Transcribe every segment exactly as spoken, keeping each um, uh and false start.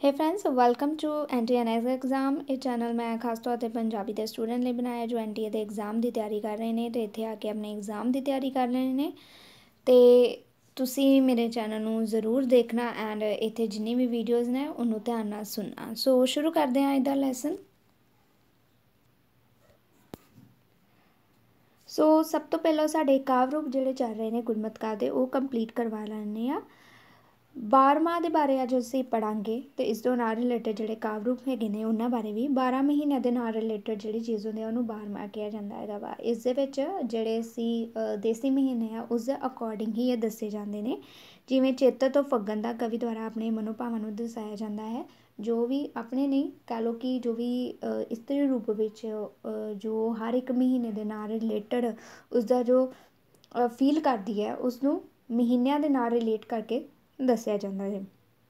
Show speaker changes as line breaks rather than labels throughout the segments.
Hey friends, welcome to N T A N S exam. ये channel मैं खास तौर पर पंजाबी के स्टूडेंट लिए बनाया जो एन टी ए के एग्जाम की तैयारी कर रहे हैं तो इत्थे आके अपने एग्जाम की तैयारी कर रहे हैं। तो तुसी मेरे चैनल नूं जरूर देखना एंड इत्थे जिन्नी भी वीडियोज़ ने उन्होंने ध्यान नाल सुनना। सो शुरू करते हैं अज दा लैसन। सो सब तो पहला साडे काव रूप जिहड़े चल रहे हैं गुरमत काव दे वो कंप्लीट करवा लैने आ। बारहवां के बारे अज असीं पढ़ांगे तो इस दे नाल रिलेटिड जिहड़े काव रूप हैगे ने उन्हां बारे भी। बारह महीनों के नाल रिलेटिड जिहड़ी चीज़ होंदी है उहनूं बारहवां कहा जांदा हैगा वा। इस दे विच जिहड़े असीं देसी महीने आ उस दे अकॉर्डिंग ही ये दस्से जांदे ने। जिवें चेत्तर तो फग्गन तक कवि द्वारा अपने मनोभावां नूं दर्शाया जांदा है। जो भी अपने नहीं कह लो कि जो भी इस्त्री रूप विच जो हर एक महीने के नाल रिलेटिड उसका जो फील करती है उसनूं महीनों के नाल रिलेट करके दस्सिया जांदा है।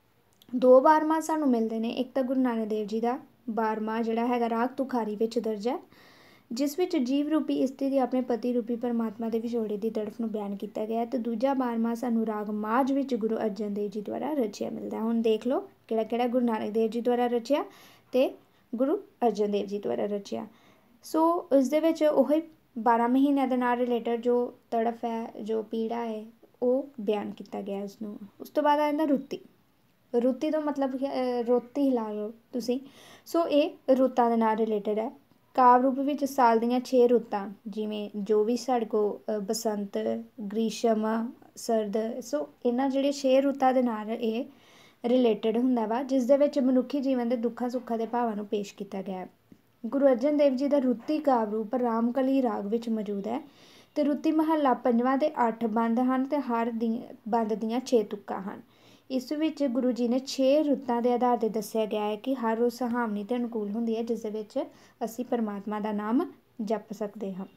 दो बारहवां सानूं मिलते हैं। एक तो गुरु नानक देव जी का बारहवां जिहड़ा हैगा राग तुखारी विच दर्ज है, जिस विच जीव रूपी इस्त्री दी अपने पति रूपी परमात्मा के विछोड़े की तड़फ नूं बयान किया गया है। तो दूजा बारहवां सानूं राग माझ विच गुरु अर्जन देव जी द्वारा रचिया मिलता है। हुण देख लो किहड़ा किहड़ा गुरु नानक देव जी द्वारा रचिया ते गुरु अर्जन देव जी द्वारा रचिया। सो इस दे विच ओही बारह महीनों के नाल रिलेटेड जो तड़फ है जो पीड़ा है वो बयान किया गया उसनूं। उस तो बाद आ जांदा रुत्ती। रुत्ती तो मतलब रोती ला लो तुसीं। सो ये रुत्तां दे नाल रिलेटिड है। काव रूप विच साल दियां छे रुत्तां जिवें जो भी साढ़े को बसंत ग्रीशम सरद सो इन्हां जिहड़े छे रुत्तां दे नाल ये रिलेटिड हुंदा वा, जिस दे विच मनुखी जीवन के दुखां सुखां दे भावां नूं पेश किया गया है। गुरु अर्जन देव जी का रुत्ती काव रूप रामकली राग विच मौजूद है। तो रुत्ती महला पंजवां ते अठ बंद हैं तो हर दी बंद दियां छे तुक्कां हैं। इस विच गुरु जी ने छे रुत्तां के आधार पर दस्सिया गया है कि हर रोज़ सुहावनी ते अनुकूल हुंदी है जिस विच असीं परमात्मा का नाम जप सकते हाँ।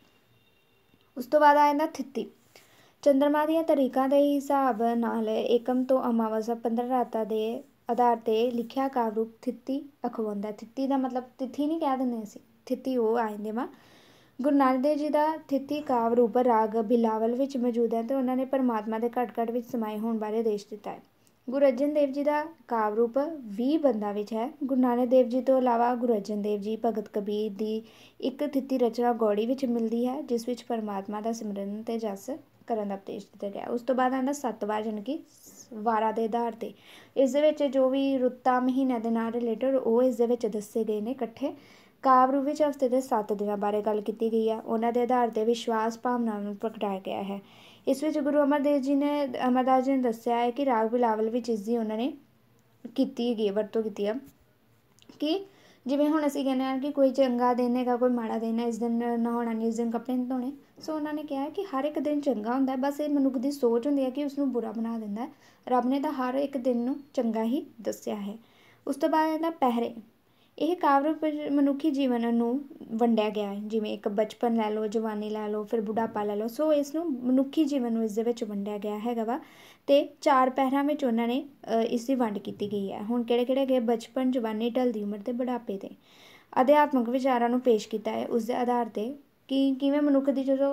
उस तो बाद आ जांदा थित्ती। चंद्रमा दीयां तरीकां दे हिसाब नाल एकम तो अमावस्या पंद्रह रातां दे आधार पर लिखिया काव रूप थित्ती अखवाउंदा। थित्ती का मतलब तिथि नहीं कह दिंदे असीं, थित्ती वो आ जांदे वा। गुरु नानक देव जी का थित्ती काव रूप राग बिलावल विच मौजूद है तो उन्होंने परमात्मा के घट घट विच समाये होने बारे आदेश दिता है। गुरु अर्जन देव जी का काव रूप भी बंदा विच है। गुरु नानक देव जी तो इलावा गुरु अर्जन देव जी भगत कबीर की एक थित्ती रचना गौड़ी विच मिलती है जिस विच परमात्मा का सिमरन ते जस करन दा उपदेश दिता गया। उस तो बाद आंदा सत्त वार जानी कि वारा के आधार पर इस दे विच जो भी रुत्तां महीनों के नाल रिलेटिड वो इस दे विच दस्से गए ने कट्ठे। काव रूप विच हफ्ते के सत्त दिनों बारे गल की गई है। उन्होंने के आधार पर विश्वास भावना नूं प्रगटाया गया है। इस विच गुरु अमरदेव जी ने अमरदास जी ने दस्सिया है कि राग बिलावल विच इसकी उन्होंने की गई वरतों की है कि जिवें हुण असीं कहने हैं कि कोई चंगा दिन है कोई माड़ा दिन है, इस दिन नहाउणा नहीं इस दिन कपड़े नहीं धोने। सो उन्होंने कहा कि हर एक दिन चंगा हुंदा है, बस ये मनुख की सोच हुंदी है कि उसनूं बुरा बना दिंदा है। रब ने तो हर एक दिन नूं चंगा ही दस्सिया है। उस तो बाद आंदा पहरे। यह काव रूप मनुखी जीवन नूं वंडिया गया है जिवें एक बचपन लै लो जवानी लै लो फिर बुढ़ापा लै लो। सो इसनूं मनुखी जीवन नूं इस दे विच वंडिया गया हैगा वा ते चार पहरां विच उन्होंने इसकी वंड की गई है। हुण किहड़े किहड़े गए बचपन जवानी ढलदी उम्र ते बुढ़ापे ते अध्यात्मक विचारां नूं पेश किया है उस दे आधार पर कि किवें मनुख की जो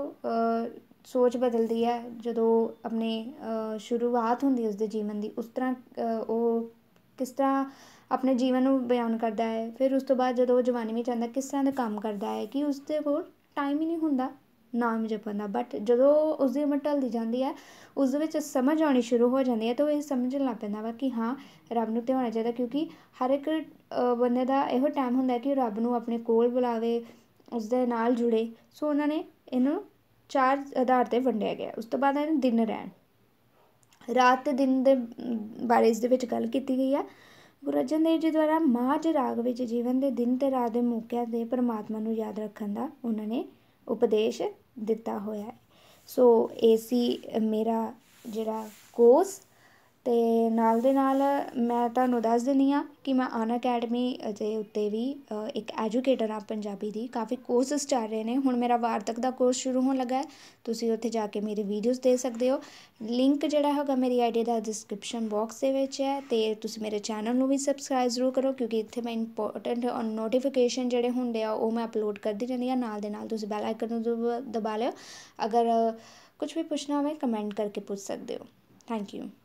सोच बदलती है जो अपने शुरुआत होंदी उसके जीवन की उस तरह वो किस तरह अपने जीवन को बयान करता है। फिर उस तो बाद जो जवानी में आता किस तरह का काम करता है कि उसके कोल टाइम ही नहीं होंदा नाम जपन का। बट जो उसकी उम्र ढलती जाती है उस विच समझ आनी शुरू हो जाती है तो ये समझन लग पैंदा वा कि हाँ रब नूं ते होना चाहिए क्योंकि हर एक बंदे का इहो टाइम होंदा कि रब नूं अपने कोल बुलावे उसदे नाल जुड़े। सो उन्होंने इन्हूं चार आधार पर वंडिया गया। उस तो बाद दिन रैन रात ते दिन के बारे इस दे विच गल की गई है। गुरु अर्जन देव जी द्वारा माझ राग विच जीवन के दिन ते रात के मौक़िਆਂ ते परमात्मा नूं याद रखन दा उन्होंने उपदेश दिता होया है। सो ये सी मेरा जिहड़ा कोर्स ते नाल दे नाल मैं तुहानूं दस दिंदी हाँ कि मैं अन अकैडमी दे उत्ते भी एक एजुकेटर हाँ पंजाबी दी। काफ़ी कोर्सेस चल रहे हैं। हुण मेरा वारतक का कोर्स शुरू होने लगा है, तुसीं उत्थे जाके मेरी वीडियोज़ दे सकते हो। लिंक जिहड़ा हैगा मेरी आई डी का डिस्क्रिप्शन बॉक्स दे विच है ते तुसीं मेरे चैनल नूं भी सबसक्राइब जरूर करो क्योंकि इत्थे मैं इंपोर्टेंट नोटिफिकेशन जिहड़े हुंदे आ ओह मैं अपलोड करदी रहिंदी हाँ। नाल दे नाल तुसीं बैल आइकन नूं दबा लिओ। अगर कुछ भी पुछना होवे कमेंट करके पूछ सकते हो। Thank you.